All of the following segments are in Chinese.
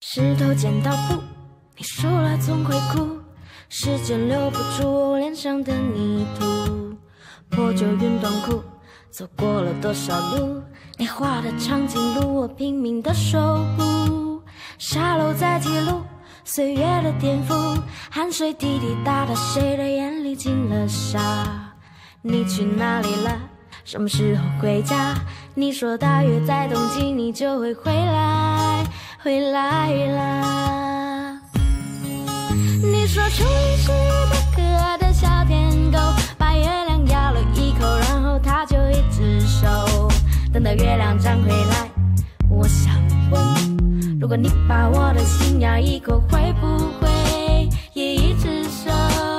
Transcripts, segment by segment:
石头剪刀布，你输了总会哭，时间留不住我脸上的泥土。破旧运动裤，走过了多少路，你画的长颈鹿我拼命的守护。沙漏在记录岁月的颠覆，汗水滴滴答答，谁的眼里进了沙？你去哪里了？什么时候回家？你说大约在冬季你就会回来，回来啦。你说初一是一个可爱的小舔狗，把月亮咬了一口，然后它就一只手。等到月亮长回来，我想问，如果你把我的心咬一口，会不会也一只手？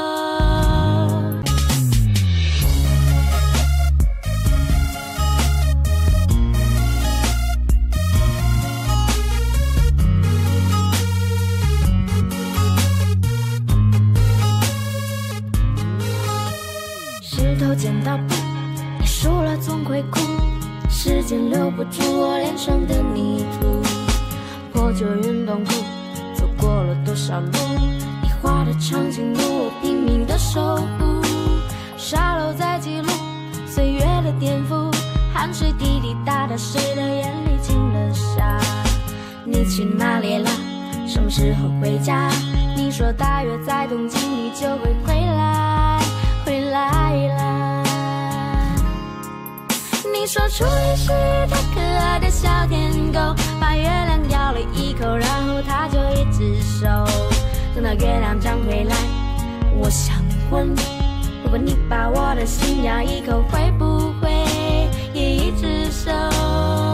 石头剪刀布，你输了总会哭，时间留不住我脸上的泥土。破旧运动裤，走过了多少路，你画的长颈鹿我拼命的守护。沙漏在记录岁月的颠覆，汗水滴滴答答，谁的眼里进了沙？你去哪里了？什么时候回家？你说大约在冬季你就会回来，回来啦。你说初一是一条可爱的小舔狗，把月亮咬了一口，然后它就一只手。等到月亮长回来，我想问，如果你把我的心咬一口，会不会也一只手？